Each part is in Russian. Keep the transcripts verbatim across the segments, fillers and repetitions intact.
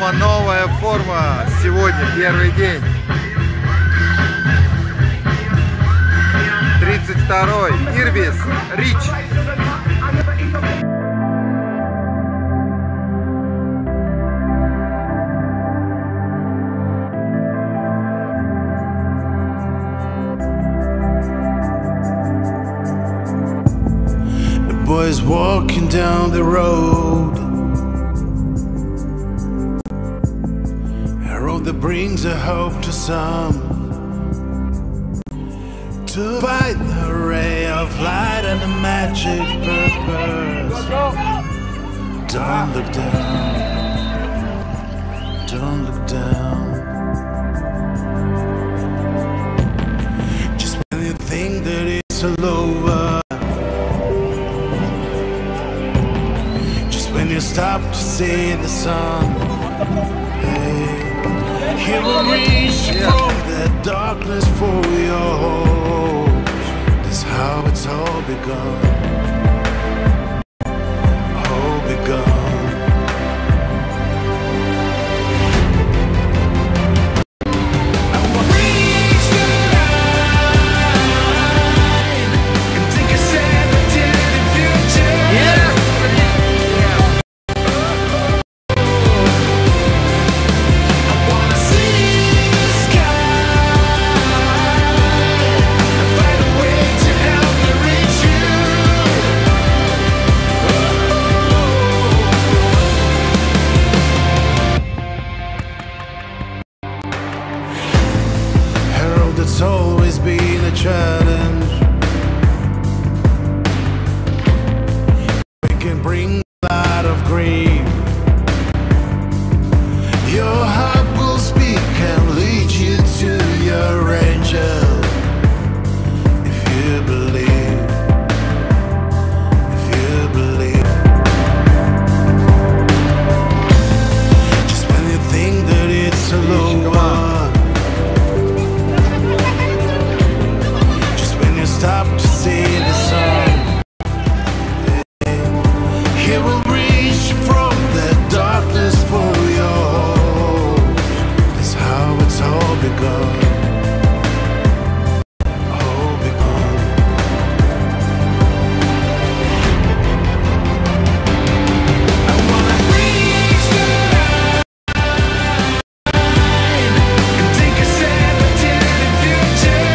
форма, новая форма. Сегодня первый день. тридцать второй. Ирбис. Рич. Boys walking down the road, a road that brings a hope to some, to find the ray of light and the magic purpose. Don't look down, don't look down. Just when you think that it's all over, when you stop to see the sun, hey, he will reach from the darkness for your hope. That's how it's all begun, all begun. It's always been a challenge. We can bring a lot of grief. Your heart will speak and lead you to your angel. If you believe, if you believe. Just when you think that it's alone, stop to see the sun. He will reach from the darkness for your hope. That's how it's all begun, all begun. I wanna reach the line and take a step into the future.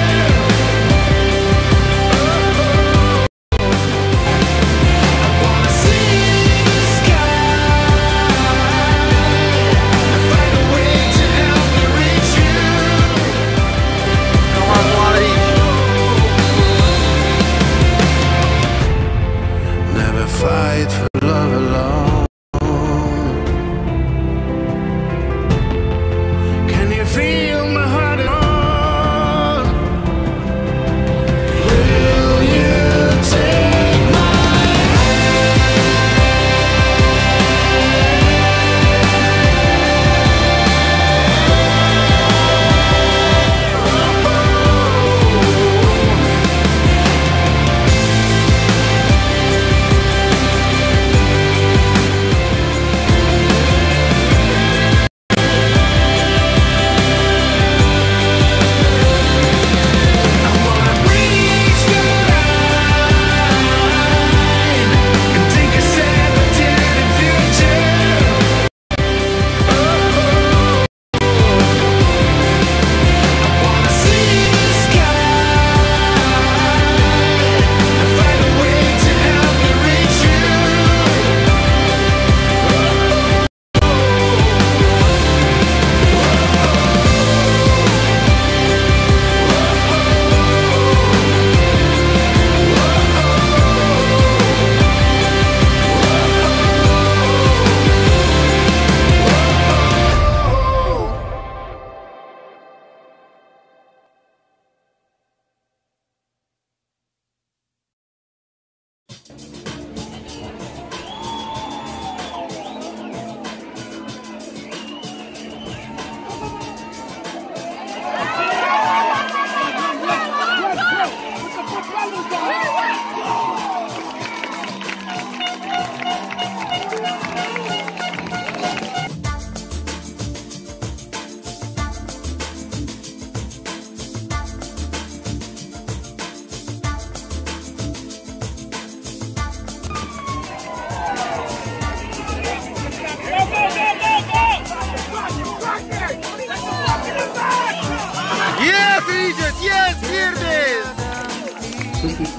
Fight for love alone. Can you feel my heart on? Will you take my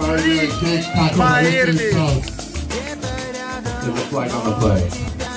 Reach Take tackle by with your Irvis. throat. There's a flag on the play.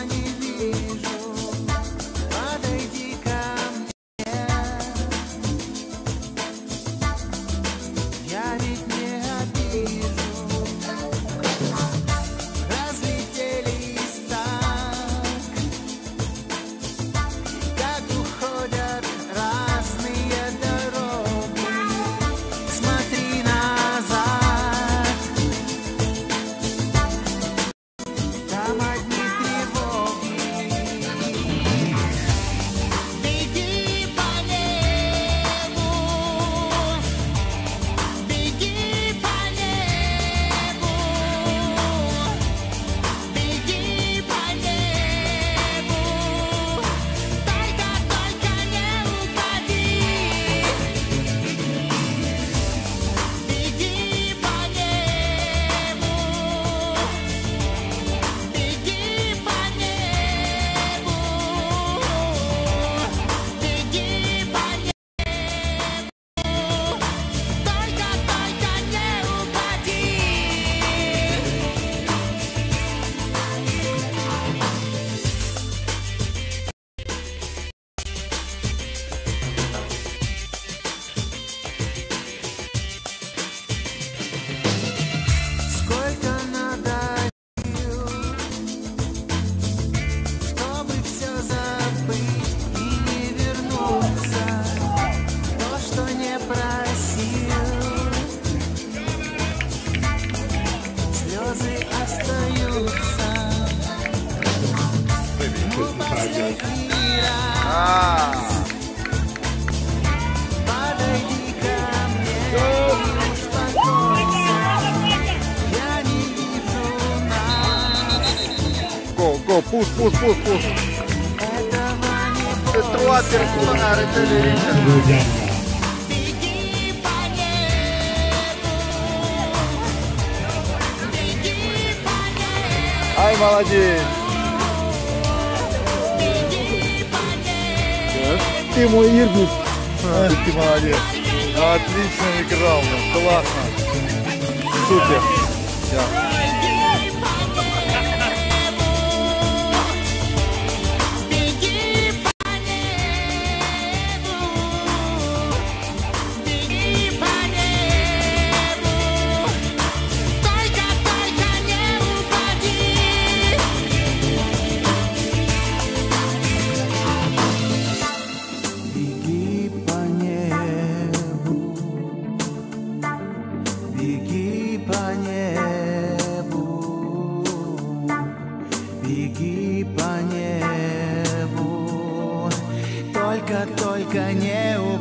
Go, go, push, push, push, push. Trois personnes arrêtez les Richard. Ай, молодец. Ты мой Ирбис. Ты молодец. Отлично играл, классно. Супер. Да. Только не